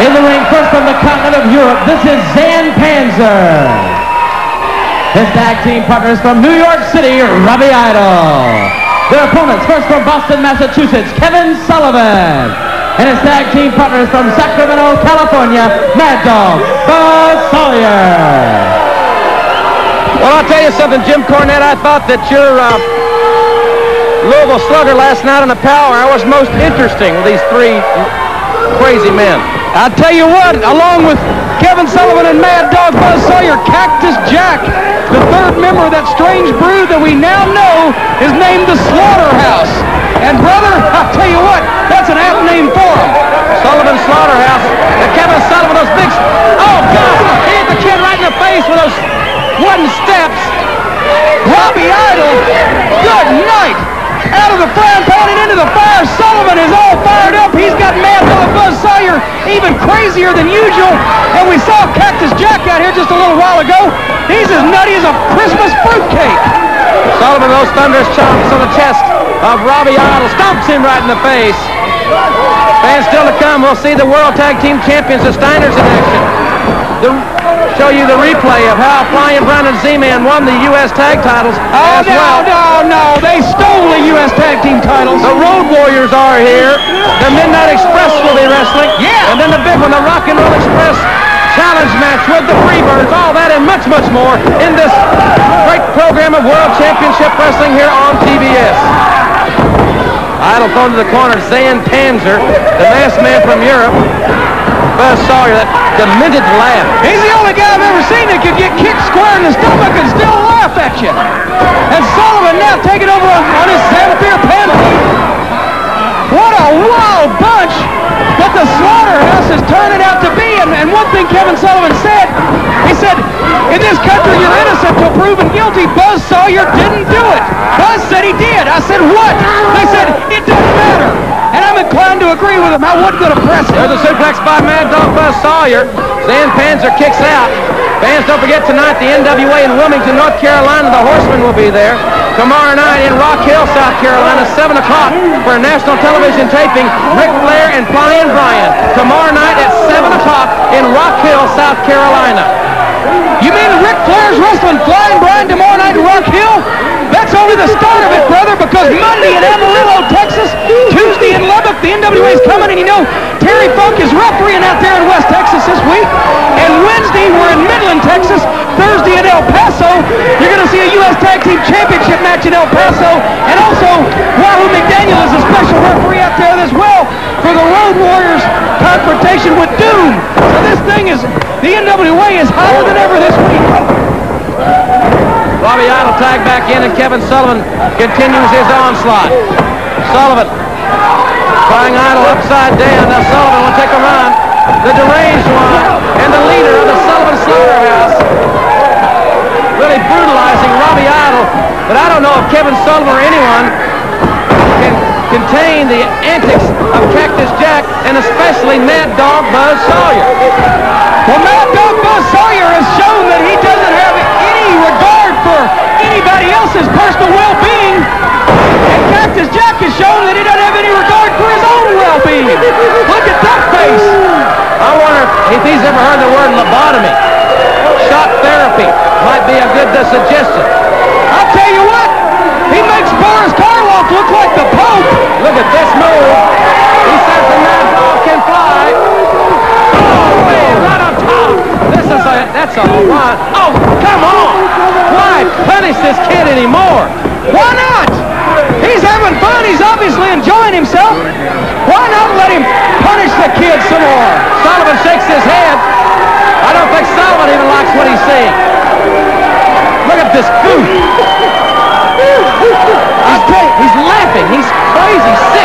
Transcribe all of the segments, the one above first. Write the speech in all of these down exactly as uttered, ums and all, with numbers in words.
In the ring, first from the continent of Europe, this is Panzer. His tag team partners from New York City, Robbie Idol. Their opponents, first from Boston, Massachusetts, Kevin Sullivan. And his tag team partners from Sacramento, California, Mad Dog, Buzz Sawyer. Well, I'll tell you something, Jim Cornette, I thought that your uh, Louisville Slugger last night on the Power Hour was most interesting with these three crazy men. I'll tell you what, along with Kevin Sullivan and Mad Dog Buzz Sawyer, Cactus Jack, the third member of that strange brood that we now know is named the Slaughterhouse. And brother, I'll tell you what, that's an apt name for him. Sullivan Slaughterhouse. And Kevin Sullivan, those big... Oh, God! He hit the kid right in the face with those wooden steps. Robbie Idol, good night! Out of the frying pan and into the fire. Sullivan is all fired up. He's got Mad Dog Buzz Sawyer even crazier than usual. And we saw Cactus Jack out here just a little while ago. He's as nutty as a Christmas fruitcake. Sullivan, those thunderous chomps on the chest of Robbie Idol, stomps him right in the face. And still to come, we'll see the World Tag Team Champions, the Steiners, in action. The, show you the replay of how Flying Brown and Z-Man won the U S Tag titles oh, as no, well. no, no, they stole the U S Tag Team titles. The Road Warriors are here. The Midnight Express will be wrestling. Yeah. And then the big one, the Rock and Roll Express Challenge match with the Freebirds. All that and much, much more in this great program of World Championship Wrestling here on T B S. Idol thrown to the corner, Zan Panzer, the masked man from Europe. Buzz Sawyer, that demented laugh. He's the only guy I've ever seen that could get kicked square in the stomach and still laugh at you. And Sullivan now taking over on, on his Xanthir Panther. What a wild bunch that the Slaughterhouse is turning out to be. And, and one thing Kevin Sullivan said, he said, in this country you're innocent till proven guilty. Buzz Sawyer didn't do it. Buzz said he did. I said, what? They said, it doesn't matter. And I'm inclined to agree with him. I wasn't going to press him. There's a suplex by Mad Dog Buzz Sawyer. Zan Panzer kicks out. Fans, don't forget tonight the N W A in Wilmington, North Carolina. The Horsemen will be there. Tomorrow night in Rock Hill, South Carolina, seven o'clock for a national television taping. Ric Flair and Flying Brian. Tomorrow night at seven o'clock in Rock Hill, South Carolina. You mean Ric Flair's wrestling Flying Brian tomorrow night in Rock Hill? That's only the start of it, brother, because Monday in Amarillo, Texas, Tuesday in Lubbock, the N W A is coming, and you know, Terry Funk is refereeing out there in West Texas this week. And Wednesday, we're in Midland, Texas. Thursday in El Paso, you're going to see a U S Tag Team Championship match in El Paso. And also, Wahoo McDaniel is a special referee out there as well for the Road Warriors confrontation with Doom. So this thing is, the N W A is hotter than ever this week. Robbie Idol tagged back in, and Kevin Sullivan continues his onslaught. Sullivan trying Idol upside down. Now Sullivan will take a run. The deranged one and the leader of the Sullivan Slaughterhouse really brutalizing Robbie Idol. But I don't know if Kevin Sullivan or anyone can contain the antics of Cactus Jack and especially Mad Dog Buzz Sawyer. Well, Mad Dog Buzz Sawyer has shown that he doesn't have any regard for anybody else's personal well-being, and Cactus Jack has shown that he doesn't have any regard for his own well-being. Look at that face. I wonder if he's ever heard the word lobotomy. Shock therapy might be a good uh, suggestion. I'll tell you what, he makes Boris Karloff look like the Pope. Look at this move. He says the Mad Dog can fly. Oh, man, right on top. This is a, that's a lot. Oh, come on. Why punish this kid anymore? Why not? He's having fun. He's obviously enjoying himself. Why not let him punish the kid some more? Sullivan shakes his head. I don't think Sullivan even likes what he's seeing. Look at this goof. He's, he's laughing. He's crazy, sick.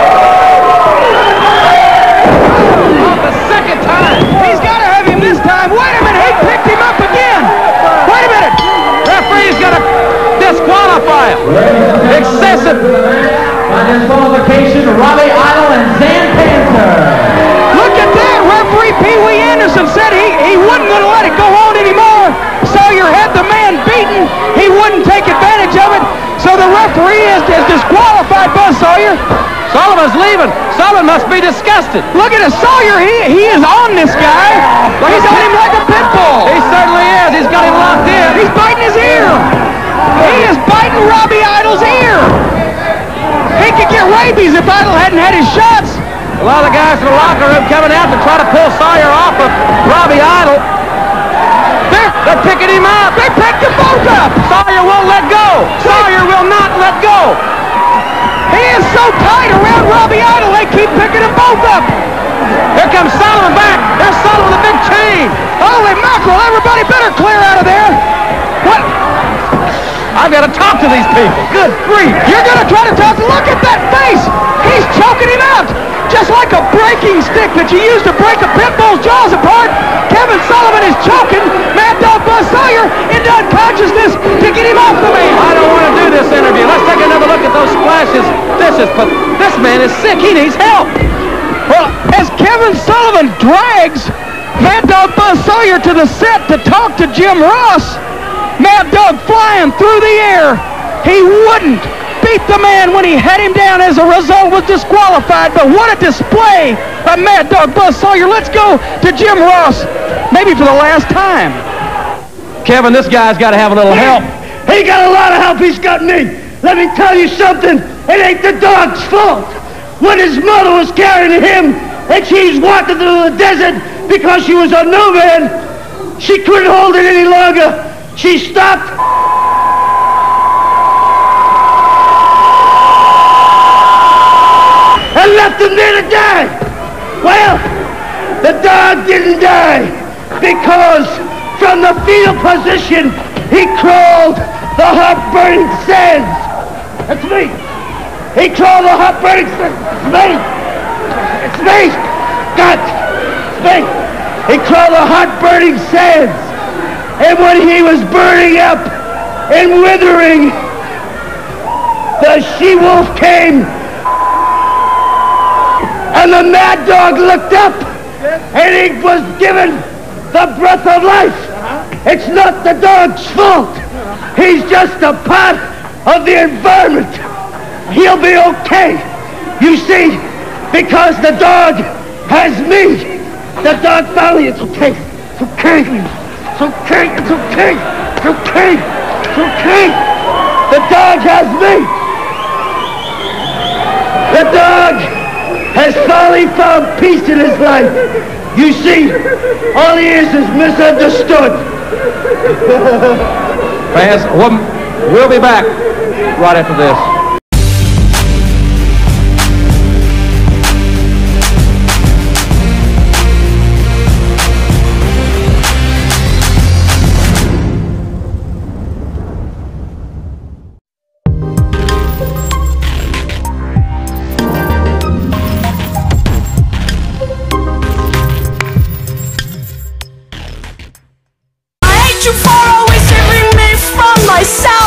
Oh, the second time. He's got to have him this time. Wait a minute. He picked him up again. Wait a minute. Referee's going to disqualify him. Excessive. By disqualification, Robbie Idol and Zan Panzer. Look at that. Referee Pee Wee Anderson said he, he wasn't going to let it go on anymore. Sawyer had the man beaten. He wouldn't take advantage of it. So the referee has, has disqualified Buzz Sawyer. Sullivan's leaving. Sullivan must be disgusted. Look at his Sawyer. He, he is on this guy. He's on him like a pit bull. He certainly is. He's got him locked in. He's biting his ear. He is biting Robbie Idol's ear. He could get rabies if Idol hadn't had his shots. A lot of the guys in the locker room coming out to try to pull Sawyer off of Robbie Idol. They're, they're picking him up. They picked them both up. Sawyer won't let go. Sawyer will not let go. He is so tight around Robbie Idol, they keep picking them both up. Here comes Sullivan back. There's Sullivan with a big chain. Holy mackerel, everybody better clear out of there. What? I've got to talk to these people. Good grief. You're going to try to talk? Look at that face. He's choking him out. Just like a breaking stick that you use to break a pit bull's jaws apart. Kevin Sullivan is choking Mad Dog Buzz Sawyer into unconsciousness to get him off the man. I don't want to do this interview. Let's take another look at those splashes. This is, this man is sick. He needs help. Well, as Kevin Sullivan drags Mad Dog Buzz Sawyer to the set to talk to Jim Ross, Mad Dog flying through the air. He wouldn't beat the man when he had him down. As a result, was disqualified. But what a display by Mad Dog Buzz Sawyer. Let's go to Jim Ross, maybe for the last time. Kevin, this guy's got to have a little help. He got a lot of help. He's got me. Let me tell you something. It ain't the dog's fault. When his mother was carrying him and she's walking through the desert because she was a new man, she couldn't hold it any longer. She stopped. And left him there to die. Well, the dog didn't die because from the fetal position he crawled the hot burning sands. That's me. He crawled the hot burning sands. It's me. It's me. God. It's me. He crawled the hot burning sands. And when he was burning up and withering, the she-wolf came, and the Mad Dog looked up, and he was given the breath of life. It's not the dog's fault. He's just a part of the environment. He'll be okay. You see, because the dog has me. The dog finally, it's okay. It's okay. It's okay, it's okay, it's okay, it's okay. The dog has me. The dog has finally found peace in his life. You see, all he is is misunderstood. Fans, we'll be back right after this. You for always saving me from myself.